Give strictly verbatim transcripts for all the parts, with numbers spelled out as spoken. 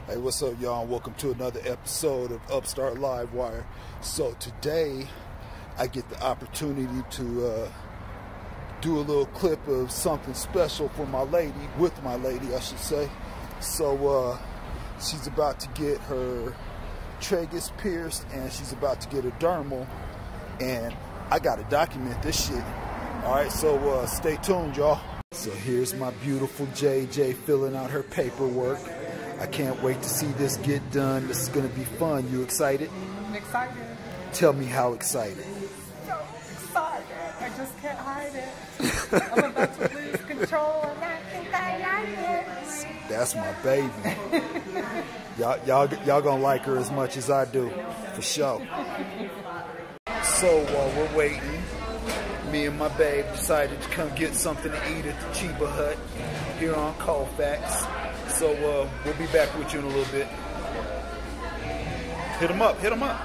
Hey, what's up, y'all? Welcome to another episode of Upstart Livewire. So today, I get the opportunity to uh, do a little clip of something special for my lady, with my lady, I should say. So uh, she's about to get her tragus pierced, and she's about to get a dermal, and I gotta document this shit. All right, so uh, stay tuned, y'all. So here's my beautiful J J filling out her paperwork. I can't wait to see this get done. This is gonna be fun. You excited? I'm excited. Tell me how excited. So excited. I just can't hide it. I'm about to lose control and I think I like it. That's my baby. Y'all, y'all, y'all gonna like her as much as I do, for sure. So while we're waiting, me and my babe decided to come get something to eat at the Chiba Hut here on Colfax. So uh, we'll be back with you in a little bit. Hit them up, hit them up.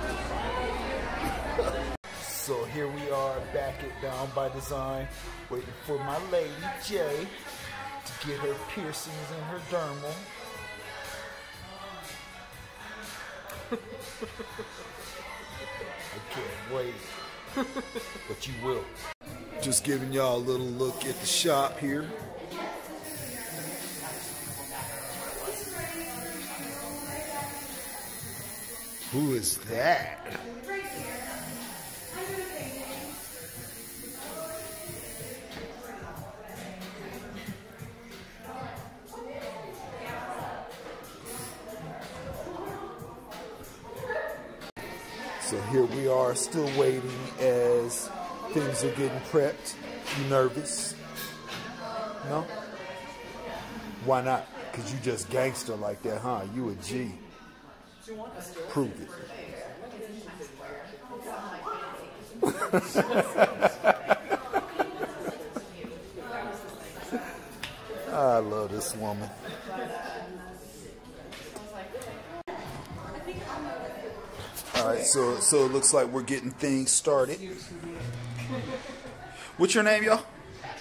So here we are back at Down by Design, waiting for my lady, Jay, to get her piercings and her dermal. I can't wait, but you will. Just giving y'all a little look at the shop here. Who is that? So here we are, still waiting as things are getting prepped. You nervous? No? Why not? Because you just gangster like that, huh? You a G. Prove it. I love this woman. All right, so so it looks like we're getting things started. What's your name, y'all?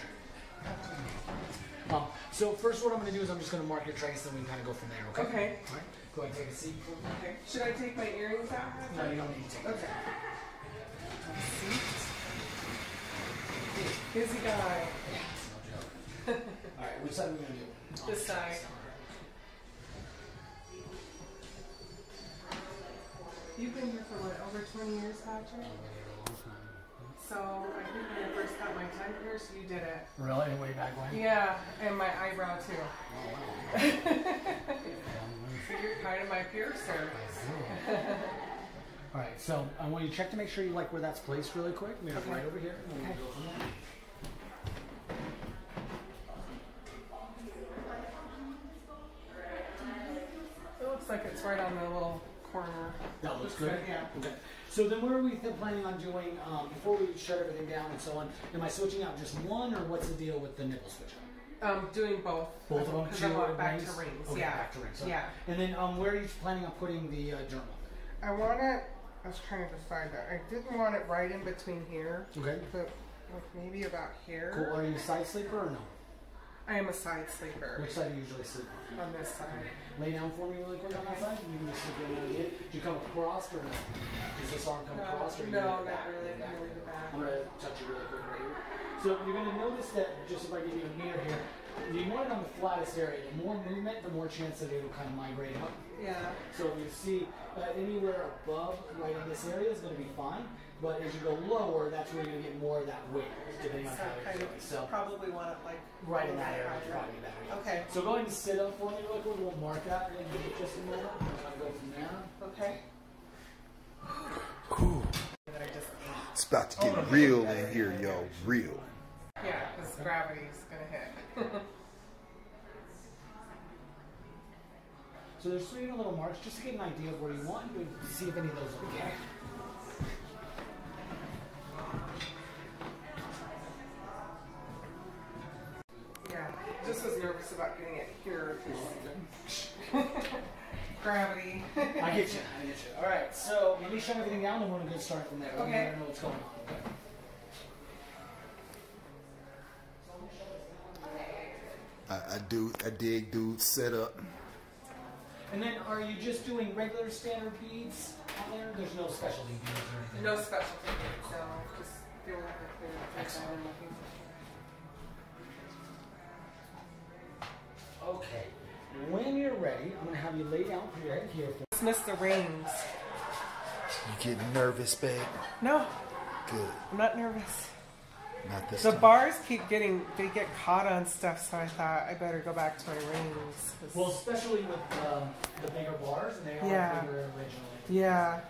Um, so first, what I'm going to do is I'm just going to mark your trace, and we can kind of go from there. Okay. Okay. All right. Go ahead and take a seat. Okay. Should I take my earrings out? No, you don't need to take Okay. Busy guy. All right. Which side are we going to do? This side. You've been here for what, over twenty years, Patrick? So I think when I first got my tongue pierced, you did it. Really? Way back when? Yeah, and my eyebrow too. Oh, wow. So you're kind of my piercer. All right. So I want you to check to make sure you like where that's placed really quick. We have Okay. right over here. And we'll Okay. go from there. It looks like it's right on the little corner. That looks good. Yeah. Okay. So then what are we th planning on doing um, before we shut everything down and so on? Am I switching out just one, or what's the deal with the nipple switch? Um, doing both. Both of them? Because I want back rings? to rings. Okay, yeah. back to rings. Okay. Yeah. And then um, where are you planning on putting the uh, dermal? I want it. I was trying to decide that. I didn't want it right in between here. Okay. But like maybe about here. Cool. Are you a side sleeper or no? I am a side sleeper. Which side do you usually sleep on? On this side. Lay down for me really quick on that side. You can just sleep in and get. Do you come across or no? Does this arm come No, across or you no, go not back? really. Back. Really the back. I'm gonna touch you really quick right here. So you're gonna notice that just if I give you a mirror here, you want it on the flattest area. The more movement, the more chance that it'll kind of migrate up. Yeah. So you see uh, anywhere above right in this area is going to be fine, but as you go lower, that's where you're going to get more of that weight, depending on So how kind you're of doing. So probably want it like right in that area, right probably in that area. Okay. So go ahead and sit up for me real quick. We'll mark that in just a minute. I'll go from there. Okay. Whew. That I just ate. It's about to get real in here, yo. Real. Yeah, because gravity's gonna hit. So there's three little marks just to get an idea of where you want and see if any of those are okay. Yeah, just was nervous about getting it here. Gravity. I get you. I get you. All right. So let me shut everything down, and we're gonna get started from there. Okay. I don't know what's going on. Okay. I, I do. I dig dude set up. And then are you just doing regular standard beads on there? There's no specialty beads or anything? No specialty beads, so just feel like a clear design I'm looking for. Okay. When you're ready, I'm going to have you lay down for your head here. Just miss the rings. You getting nervous, babe? No. Good. I'm not nervous. Not this The time. bars keep getting, they get caught on stuff, so I thought I better go back to my rings. Well, especially with um, the bigger bars, and they are Yeah. bigger originally. Yeah.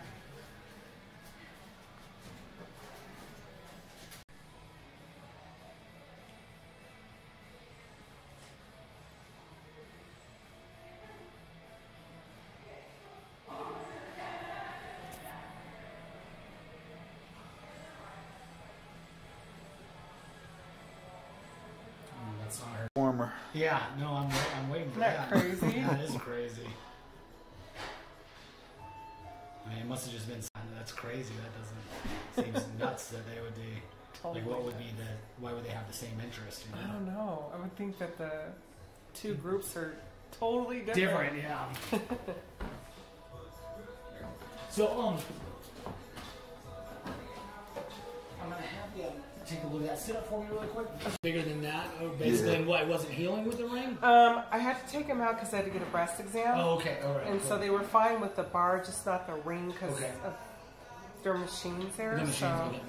That's not her. Warmer. Yeah, no, I'm, I'm waiting for Isn't that. that crazy? Yeah, that is crazy. I mean, it must have just been. That's crazy. That doesn't seems nuts that they would be. Totally. Like, what would be the? Why would they have the same interest? You know? I don't know. I would think that the two groups are totally different. Different, yeah. So, um, I'm gonna have you take a look at that. Sit up for me really quick. Bigger than that. Oh, basically, Yeah. what? It wasn't healing with the ring? Um, I had to take them out because I had to get a breast exam. Oh, okay, all right. And cool. so they were fine with the bar, just not the ring because Okay. of their machines there. The machines, so. okay.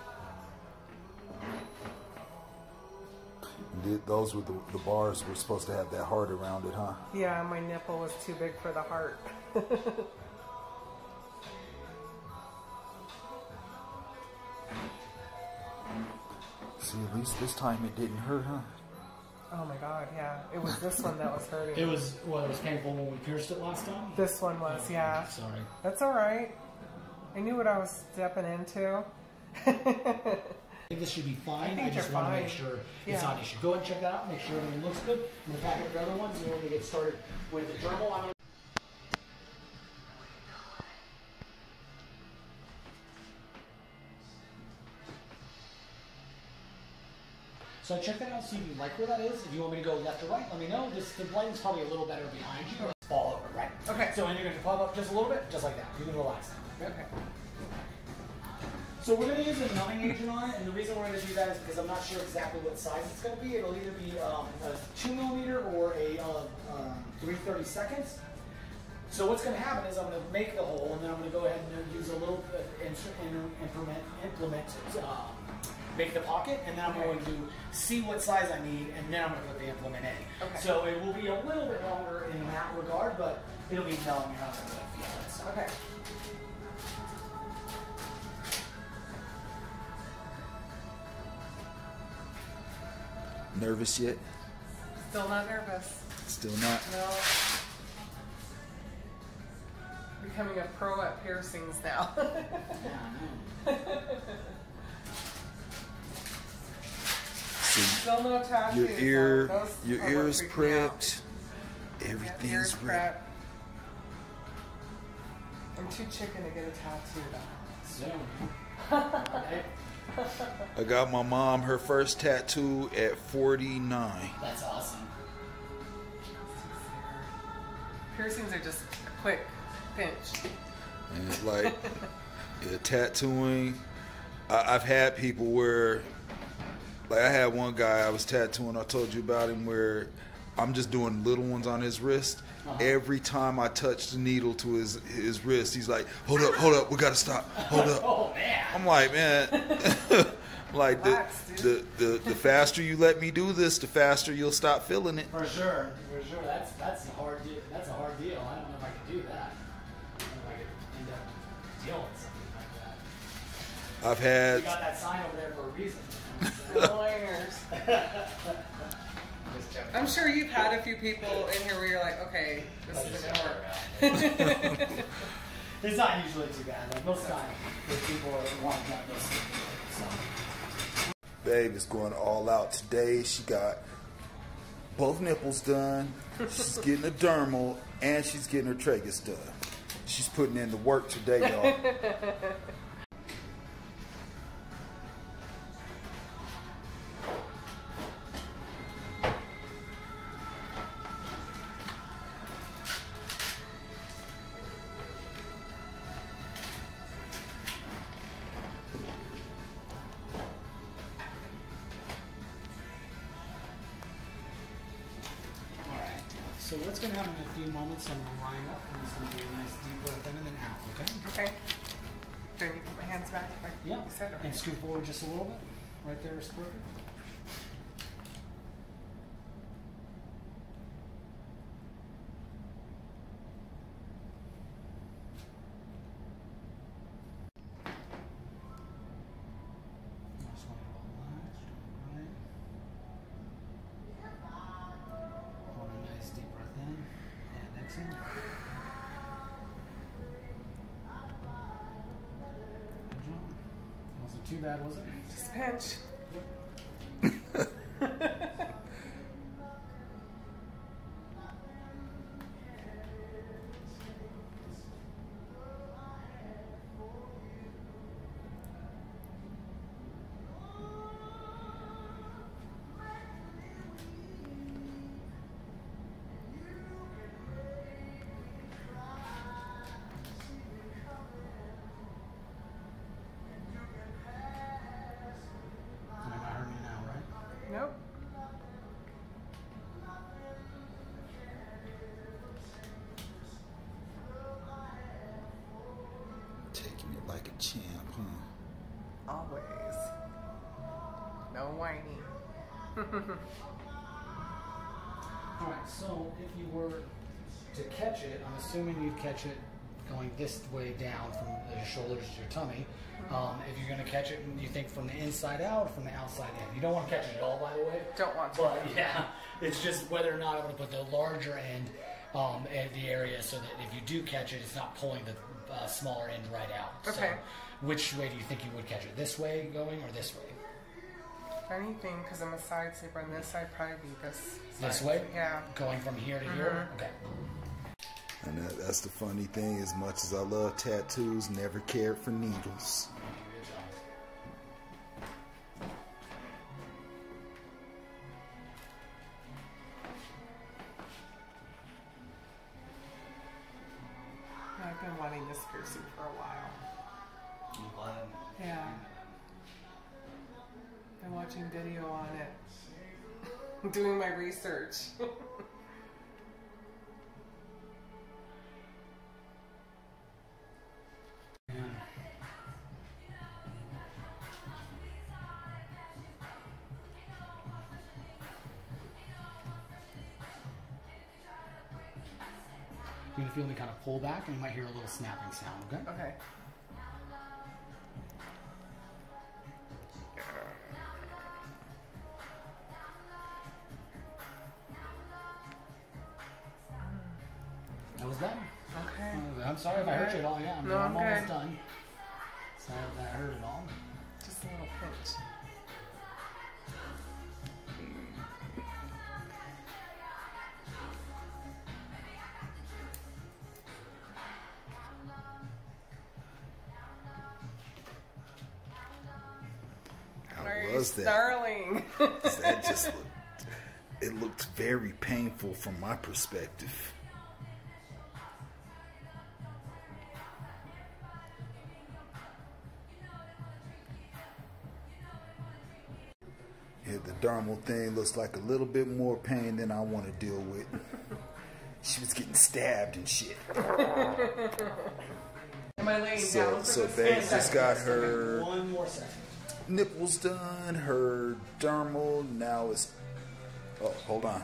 Did- Those were the, the bars were supposed to have that heart around it, huh? Yeah, my nipple was too big for the heart. See, at least this time it didn't hurt, huh? Oh my god, yeah. It was this one that was hurting. It was, well, it was painful when we pierced it last time? This one was, Oh, yeah. Sorry. That's alright. I knew what I was stepping into. I think this should be fine. I think I just they're want to make fine. sure Yeah. it's not an issue. Go ahead and check that out. Make sure everything looks good. I'm going to pack up the other ones and we're going to get started with the dermal. I'm gonna So check that out, see if you like where that is. If you want me to go left or right, let me know. This, the lighting's probably a little better behind you. Fall over, right? Okay. So and you're going to pop up just a little bit, just like that. You can relax now. Okay. So we're going to use a numbing agent on it, and the reason we're going to do that is because I'm not sure exactly what size it's going to be. It'll either be um, a two millimeter or a uh, um, three thirty-seconds. So what's going to happen is I'm going to make the hole, and then I'm going to go ahead and use a little bit, implement, implement um, make the pocket, and then I'm going to see what size I need, and then I'm going to put the implement in. Okay. So it will be a little bit longer in that regard, but it'll be telling me how to do it. So. Okay. Nervous yet? Still not nervous. Still not? No. Becoming a pro at piercings now. See, Still no tattoos. your ear, so those your are ear what is freak me out. prepped. Yeah, Everything's ear's ready. prepped. I'm too chicken to get a tattoo though. Soon. Okay. I got my mom her first tattoo at forty-nine. That's awesome. Piercings are just a quick pinch. And it's like, yeah, tattooing. I, I've had people where, like I had one guy I was tattooing, I told you about him, where I'm just doing little ones on his wrist. Uh-huh. Every time I touch the needle to his his wrist, he's like, hold up, hold up, we gotta stop, hold up. Oh, man. I'm like, man, like the, Relax, the, the, the faster you let me do this, the faster you'll stop feeling it. For sure, for sure. That's that's a hard deal. That's a hard deal. I don't know if I could do that. I don't know if I could end up dealing with something like that. I've had. You got that sign over there for a reason. Lawyers. I'm sure you've had a few people in here where you're like, okay, this isn't gonna work. It's not usually too bad. Like most times, if people are wanting to have those things. Babe is going all out today. She got both nipples done. She's getting a dermal, and she's getting her tragus done. She's putting in the work today, y'all. So what's going to happen in a few moments, I'm going to line up and it's going to be a nice deep breath in and then out, okay? Okay. Do I need to put my hands back? Like Yeah. you said, okay. And scoot forward just a little bit. Right there is perfect. Just want to relax, right. Hold a nice deep breath in and exhale. Good job. Wasn't too bad, was it? Just pinch. Nope. Taking it like a champ, huh? Always. No whining. Alright, so if you were to catch it, I'm assuming you'd catch it going this way down from your shoulders to your tummy. Um, if you're going to catch it, you think from the inside out or from the outside in? You don't want to catch it at all, by the way. Don't want to. But yeah, it's just whether or not I'm going to put the larger end um, at the area so that if you do catch it, it's not pulling the uh, smaller end right out. Okay. So which way do you think you would catch it? This way going or this way? Anything, because I'm a side sleeper on this side, probably be this This side. way? Yeah. Going from here to Mm-hmm. here? Okay. And that, that's the funny thing. As much as I love tattoos, never cared for needles. I've been wanting this piercing for a while. I'm glad. Yeah. Been watching video on it. Doing my research. You're going to feel me kind of pull back, and you might hear a little snapping sound, okay? Okay. That was that. Okay. Uh, I'm sorry if I hurt you at all. Yeah, I'm, No, I'm I'm almost good. done. Sorry if that hurt at all. Just a little pinch. How Are was you that? snarling? That just looked, it looked very painful from my perspective. Yeah, the dermal thing looks like a little bit more pain than I want to deal with. She was getting stabbed and shit. Am I laying So, down for so this? Babe just got her One more second. nipples done, her dermal, now it's, oh, hold on.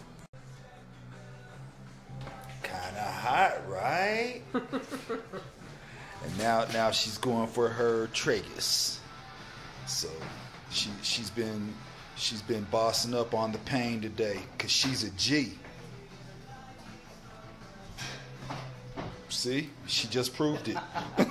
Kinda hot, right? And now, now she's going for her tragus. So she, she's been, she's been bossing up on the pain today, cause she's a G. See, she just proved it.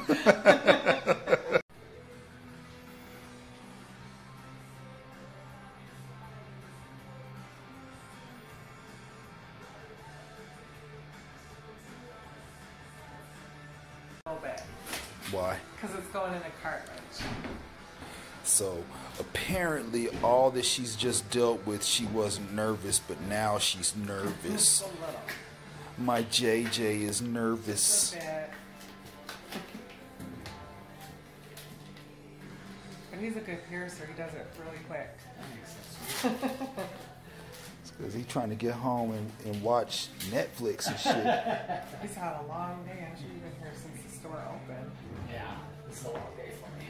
A little bit. Why? Because it's going in a cartilage. So apparently all that she's just dealt with, she wasn't nervous, but now she's nervous. Just a little. My J J is nervous. Just a bit. But he's a good piercer. He does it really quick. That makes sense. It's Because he's trying to get home and, and watch Netflix and shit. He's had a long day. I'm sure you've been here since the store opened. Yeah, it's a long day for me.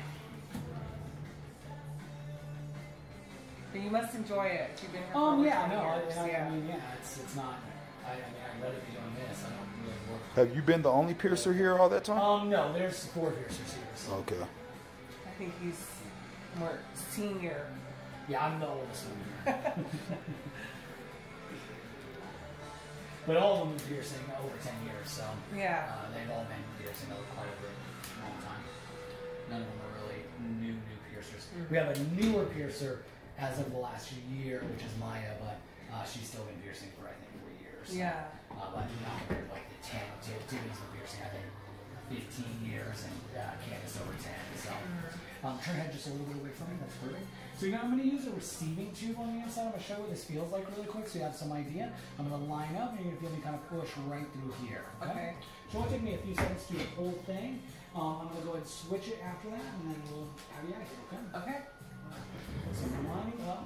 But you must enjoy it. You've been here for Um, over yeah, twenty no, I, years. I, yeah. I mean, yeah, it's it's not. I, I mean, I'd rather be doing this. I don't really work. Have you been the only piercer here all that time? Um, no, there's four piercers here. So. Okay. I think he's more senior. Yeah, I'm the oldest one here. But all of them have been piercing over ten years, so Yeah. uh, they've all been piercing over quite a bit, a long time. None of them are really new, new piercers. Mm-hmm. We have a newer piercer as of the last year, which is Maya, but uh, she's still been piercing for I think four years. Yeah. Uh, but not compared to like the ten. Tiffany's been piercing I think fifteen years, and uh, Candace over ten. So um, turn her head just a little bit away from me. That's perfect. So now I'm going to use a receiving tube on the inside. I'm going to show you what this feels like really quick so you have some idea. I'm going to line up and you're going to feel me kind of push right through here. Okay? Okay. So it'll take me a few seconds to do the whole thing. Um, I'm going to go ahead and switch it after that and then we'll have you out here, okay? Okay. So I'm lining up.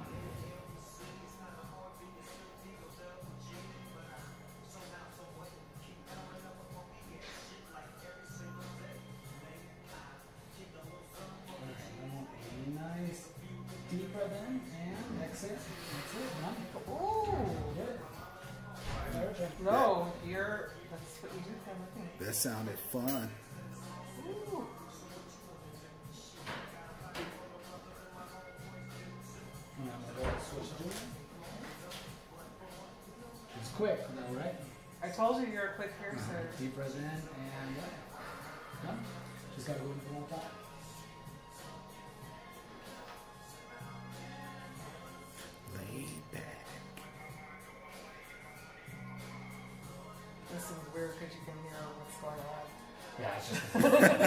Nice deep breath in and exhale. That's it. None. Ooh. Good. Perfect. No, you're. That's what you do for a living. That sounded fun. Ooh. And I'm gonna go ahead and switch to it. It's quick, though, right? I told you you're a quick piercer. Deep breath in and yeah. Done. Just gotta go in for one time. Laid back. This is weird because you can hear what's going on. Yeah, it's just.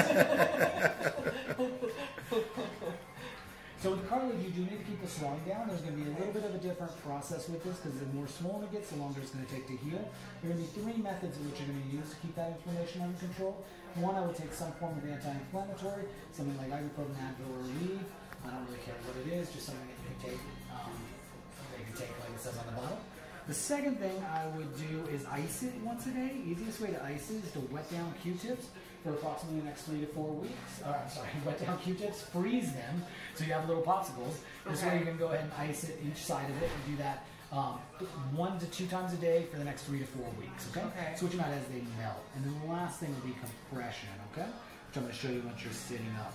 So with cartilage, you do need to keep the swelling down. There's going to be a little bit of a different process with this because the more swollen it gets, the longer it's going to take to heal. There are going to be three methods in which you're going to use to keep that inflammation under control. One, I would take some form of anti-inflammatory, something like ibuprofen, Advil, or Aleve. I don't really care what it is, just something that you can take. Um, that you can take like it says on the bottle. The second thing I would do is ice it once a day. Easiest way to ice it is to wet down Q-tips for approximately the next three to four weeks. Or, I'm sorry, wet down Q-tips, freeze them so you have little popsicles. This Okay. way you can go ahead and ice it each side of it and do that um, one to two times a day for the next three to four weeks. Okay? Okay. Switch them out as they melt. And then the last thing will be compression. Okay? Which I'm going to show you once you're sitting up.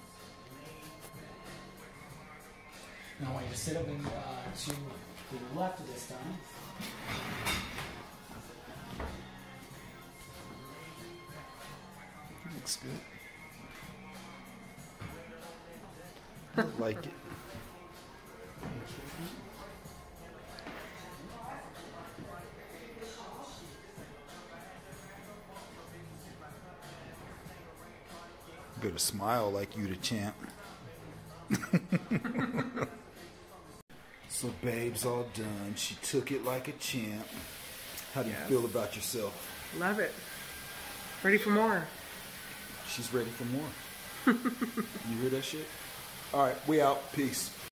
Now I want you to sit up and, uh, to the left of this time. Looks good. I like it. Better smile like you the champ. So babe's all done. She took it like a champ. How do you Yes. feel about yourself? Love it. Ready for more. She's ready for more. You hear that shit? All right, we out. Peace.